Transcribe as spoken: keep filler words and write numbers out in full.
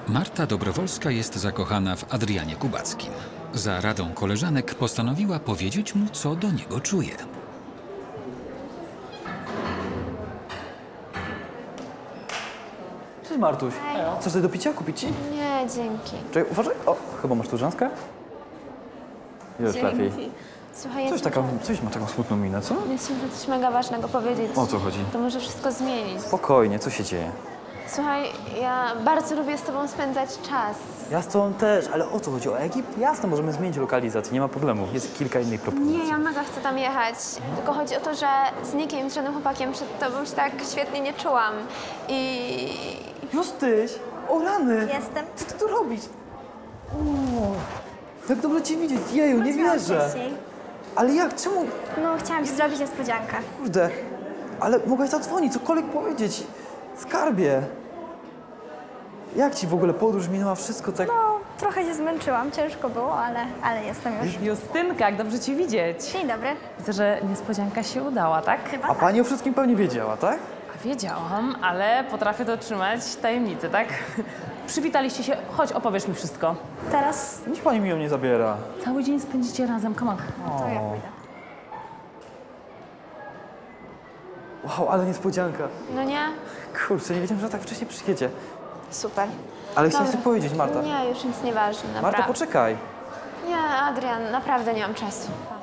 Marta Dobrowolska jest zakochana w Adrianie Kubackim. Za radą koleżanek postanowiła powiedzieć mu, co do niego czuje. Cześć Martuś. Coś tutaj do picia kupić ci? Nie, dzięki. Czekaj, uważaj. O, chyba masz tu rzęskę? Już lepiej. Słuchaj, ja Coś, taka, coś ma taką smutną minę, co? Jest mi coś mega ważnego powiedzieć. O co chodzi? To może wszystko zmienić. Spokojnie, co się dzieje? Słuchaj, ja bardzo lubię z tobą spędzać czas. Ja z tobą też, ale o co chodzi? O Egipt? Jasne, możemy zmienić lokalizację, nie ma problemu. Jest kilka innych propozycji. Nie, ja mega chcę tam jechać. Tylko chodzi o to, że z nikim, z żadnym chłopakiem przed tobą się tak świetnie nie czułam. I... Justyś! O rany! Jestem. Co ty tu robisz? O, tak dobrze cię widzieć. Jeju, nie Wróciłam wierzę. wcześniej. Ale jak? Czemu? No, chciałam ci zrobić niespodziankę. Kurde. Ale mogłaś zadzwonić, cokolwiek powiedzieć. Skarbie. Jak ci w ogóle podróż minęła? Wszystko tak... No, trochę się zmęczyłam, ciężko było, ale, ale jestem już. Justynka, jak dobrze cię widzieć. Dzień dobry. Widzę, że niespodzianka się udała, tak? Chyba A pani o wszystkim pewnie wiedziała, tak? A wiedziałam, ale potrafię dotrzymać tajemnicy, tak? Przywitaliście się, chodź opowiesz mi wszystko. teraz Niech pani mi ją nie zabiera. Cały dzień spędzicie razem, come on. to ja pójdę. Wow, ale niespodzianka. No nie? Kurczę, nie wiedziałem, że tak wcześnie przyjedzie. Super. Ale chciałam Dobra. ci powiedzieć, Marta. Nie, już nic nie ważne, Marta, naprawdę. poczekaj. Nie, Adrian, naprawdę nie mam czasu.